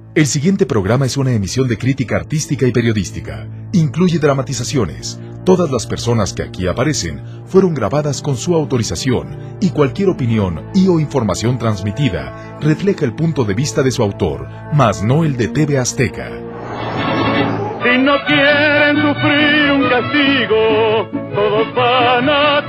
El siguiente programa es una emisión de crítica artística y periodística. Incluye dramatizaciones. Todas las personas que aquí aparecen fueron grabadas con su autorización y cualquier opinión o información transmitida refleja el punto de vista de su autor, mas no el de TV Azteca. Si no quieren sufrir un castigo, todos van a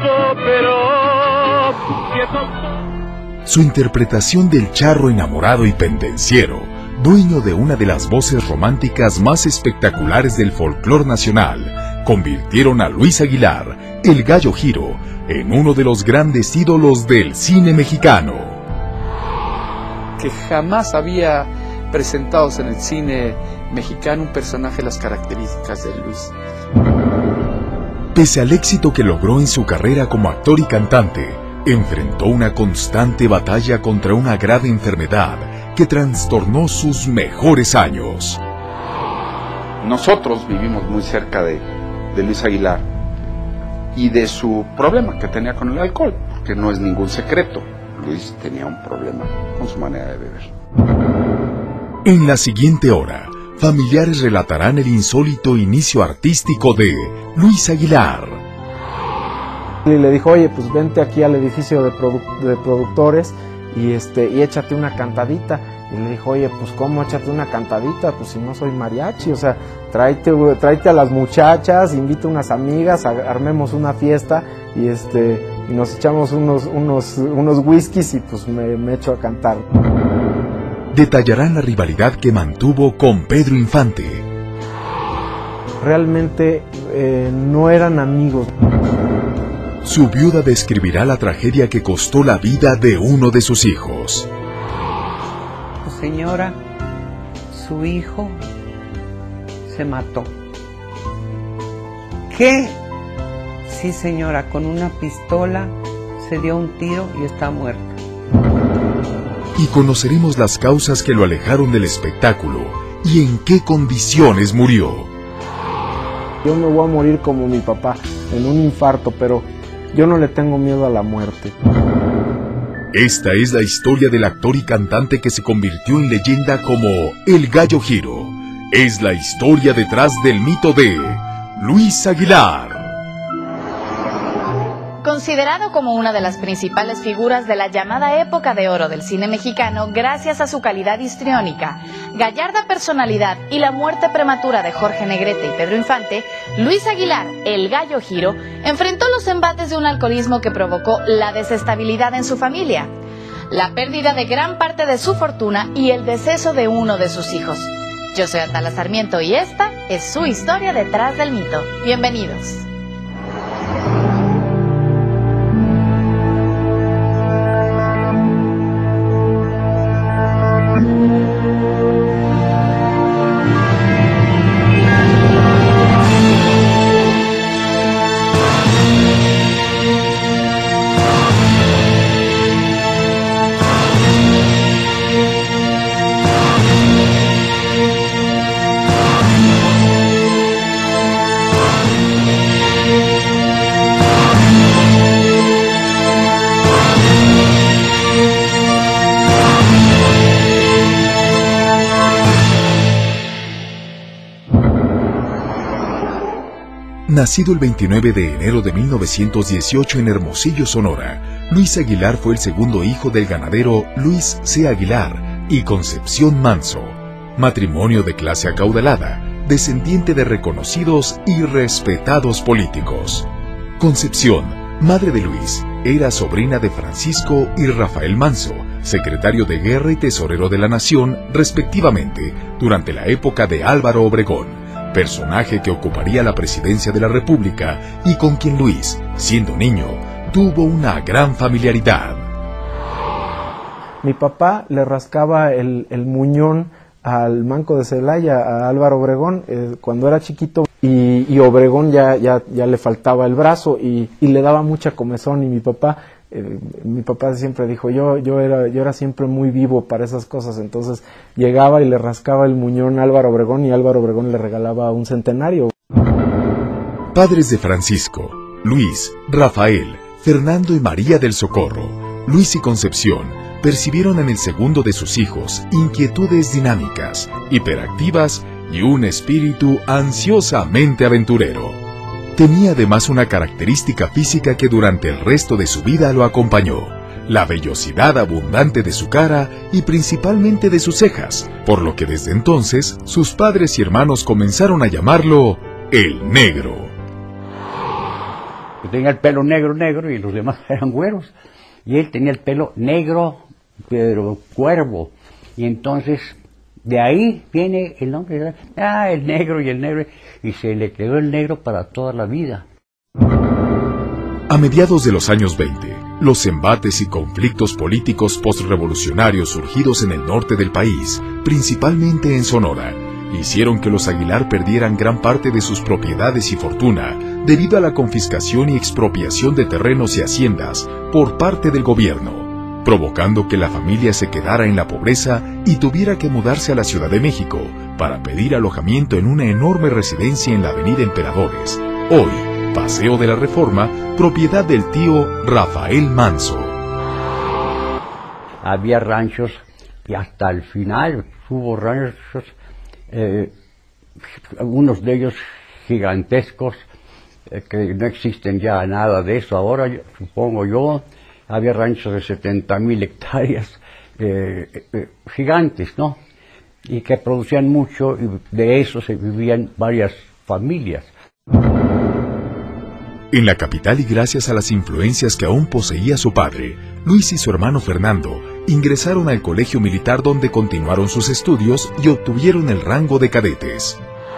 cooperar. Su interpretación del charro enamorado y pendenciero, dueño de una de las voces románticas más espectaculares del folclore nacional, convirtieron a Luis Aguilar, el Gallo Giro, en uno de los grandes ídolos del cine mexicano. Que jamás había presentado en el cine mexicano un personaje de las características de Luis. Pese al éxito que logró en su carrera como actor y cantante, enfrentó una constante batalla contra una grave enfermedad que trastornó sus mejores años. Nosotros vivimos muy cerca de Luis Aguilar y de su problema que tenía con el alcohol, que no es ningún secreto. Luis tenía un problema con su manera de beber. En la siguiente hora, familiares relatarán el insólito inicio artístico de Luis Aguilar. Y le dijo, oye, pues vente aquí al edificio de productores y échate una cantadita. Y le dijo, oye, pues ¿cómo échate una cantadita? Pues si no soy mariachi, o sea, tráete a las muchachas, invita a unas amigas, armemos una fiesta y nos echamos unos whiskies y pues me echo a cantar. Detallarán la rivalidad que mantuvo con Pedro Infante. Realmente no eran amigos. Su viuda describirá la tragedia que costó la vida de uno de sus hijos. Señora, su hijo se mató. ¿Qué? Sí, señora, con una pistola se dio un tiro y está muerto. Y conoceremos las causas que lo alejaron del espectáculo y en qué condiciones murió. Yo me voy a morir como mi papá, en un infarto, pero yo no le tengo miedo a la muerte. Esta es la historia del actor y cantante que se convirtió en leyenda como el Gallo Giro. Es la historia detrás del mito de Luis Aguilar. Considerado como una de las principales figuras de la llamada época de oro del cine mexicano gracias a su calidad histriónica, gallarda personalidad y la muerte prematura de Jorge Negrete y Pedro Infante, Luis Aguilar, el Gallo Giro, enfrentó los embates de un alcoholismo que provocó la desestabilidad en su familia, la pérdida de gran parte de su fortuna y el deceso de uno de sus hijos. Yo soy Atala Sarmiento y esta es su historia detrás del mito. Bienvenidos. Nacido el 29 de enero de 1918 en Hermosillo, Sonora, Luis Aguilar fue el segundo hijo del ganadero Luis C. Aguilar y Concepción Manso, matrimonio de clase acaudalada, descendiente de reconocidos y respetados políticos. Concepción, madre de Luis, era sobrina de Francisco y Rafael Manso, secretario de Guerra y tesorero de la Nación, respectivamente, durante la época de Álvaro Obregón, personaje que ocuparía la presidencia de la República y con quien Luis, siendo niño, tuvo una gran familiaridad. Mi papá le rascaba el muñón al Manco de Celaya, a Álvaro Obregón, cuando era chiquito, y Obregón ya le faltaba el brazo y le daba mucha comezón, y mi papá siempre dijo, yo era siempre muy vivo para esas cosas, entonces llegaba y le rascaba el muñón a Álvaro Obregón y Álvaro Obregón le regalaba un centenario. Padres de Francisco, Luis, Rafael, Fernando y María del Socorro, Luis y Concepción, percibieron en el segundo de sus hijos inquietudes dinámicas, hiperactivas y un espíritu ansiosamente aventurero. Tenía además una característica física que durante el resto de su vida lo acompañó: la vellosidad abundante de su cara y principalmente de sus cejas, por lo que desde entonces sus padres y hermanos comenzaron a llamarlo el Negro. Yo tenía el pelo negro y los demás eran güeros, y él tenía el pelo negro, pero cuervo, y entonces de ahí viene el nombre, el negro, y se le quedó el negro para toda la vida. A mediados de los años 20, los embates y conflictos políticos postrevolucionarios surgidos en el norte del país, principalmente en Sonora, hicieron que los Aguilar perdieran gran parte de sus propiedades y fortuna debido a la confiscación y expropiación de terrenos y haciendas por parte del gobierno, provocando que la familia se quedara en la pobreza y tuviera que mudarse a la Ciudad de México para pedir alojamiento en una enorme residencia en la Avenida Emperadores, hoy Paseo de la Reforma, propiedad del tío Rafael Manso. Había ranchos y hasta el final hubo ranchos, algunos de ellos gigantescos, que no existen ya nada de eso ahora, supongo yo. Había ranchos de 70,000 hectáreas, gigantes, ¿no? Y que producían mucho, y de eso se vivían varias familias. En la capital, y gracias a las influencias que aún poseía su padre, Luis y su hermano Fernando ingresaron al colegio militar, donde continuaron sus estudios y obtuvieron el rango de cadetes.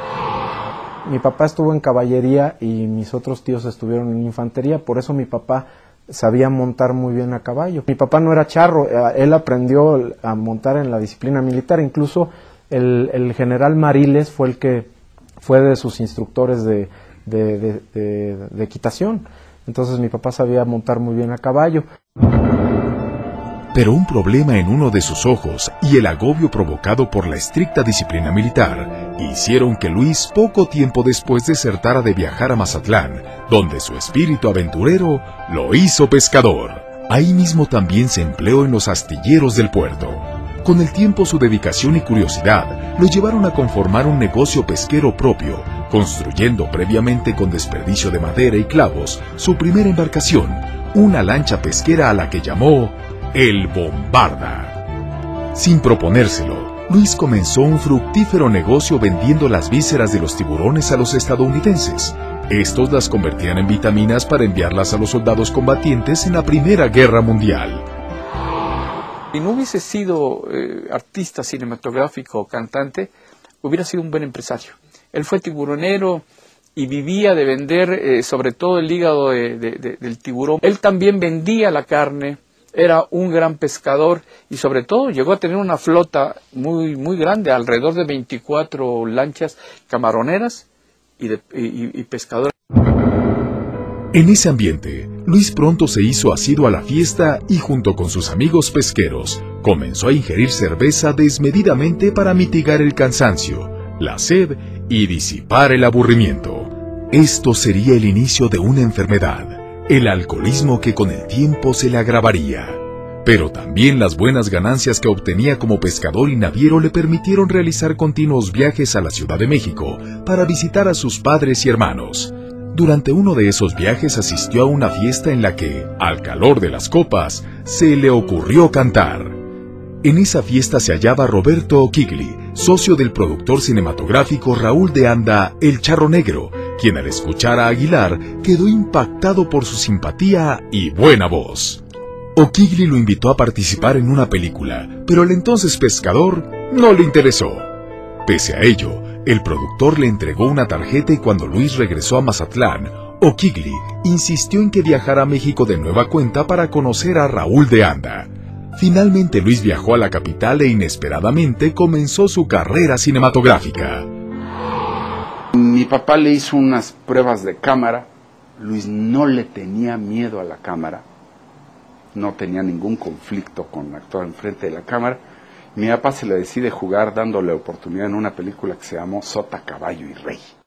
Mi papá estuvo en caballería y mis otros tíos estuvieron en infantería, por eso mi papá sabía montar muy bien a caballo. Mi papá no era charro, él aprendió a montar en la disciplina militar, incluso el general Mariles fue el que fue de sus instructores de equitación. Entonces mi papá sabía montar muy bien a caballo. Pero un problema en uno de sus ojos y el agobio provocado por la estricta disciplina militar hicieron que Luis poco tiempo después desertara de viajar a Mazatlán, donde su espíritu aventurero lo hizo pescador. Ahí mismo también se empleó en los astilleros del puerto. Con el tiempo, su dedicación y curiosidad lo llevaron a conformar un negocio pesquero propio, construyendo previamente con desperdicio de madera y clavos su primera embarcación, una lancha pesquera a la que llamó el Bombarda. Sin proponérselo, Luis comenzó un fructífero negocio vendiendo las vísceras de los tiburones a los estadounidenses. Estos las convertían en vitaminas para enviarlas a los soldados combatientes en la Primera Guerra Mundial. Si no hubiese sido artista cinematográfico o cantante, hubiera sido un buen empresario. Él fue tiburonero y vivía de vender sobre todo el hígado del tiburón. Él también vendía la carne, era un gran pescador y sobre todo llegó a tener una flota muy, muy grande, alrededor de 24 lanchas camaroneras y pescadoras. En ese ambiente, Luis pronto se hizo asiduo a la fiesta y junto con sus amigos pesqueros, comenzó a ingerir cerveza desmedidamente para mitigar el cansancio, la sed y disipar el aburrimiento. Esto sería el inicio de una enfermedad, el alcoholismo, que con el tiempo se le agravaría. Pero también las buenas ganancias que obtenía como pescador y naviero le permitieron realizar continuos viajes a la Ciudad de México para visitar a sus padres y hermanos. Durante uno de esos viajes asistió a una fiesta en la que, al calor de las copas, se le ocurrió cantar. En esa fiesta se hallaba Roberto O'Keefe, socio del productor cinematográfico Raúl de Anda, el Charro Negro, quien al escuchar a Aguilar quedó impactado por su simpatía y buena voz. O'Keefe lo invitó a participar en una película, pero el entonces pescador no le interesó. Pese a ello, el productor le entregó una tarjeta y cuando Luis regresó a Mazatlán, O'Keefe insistió en que viajara a México de nueva cuenta para conocer a Raúl de Anda. Finalmente Luis viajó a la capital e inesperadamente comenzó su carrera cinematográfica. Mi papá le hizo unas pruebas de cámara. Luis no le tenía miedo a la cámara, no tenía ningún conflicto con actuar enfrente de la cámara. Mi papá se le decide jugar dándole oportunidad en una película que se llamó Sota, Caballo y Rey.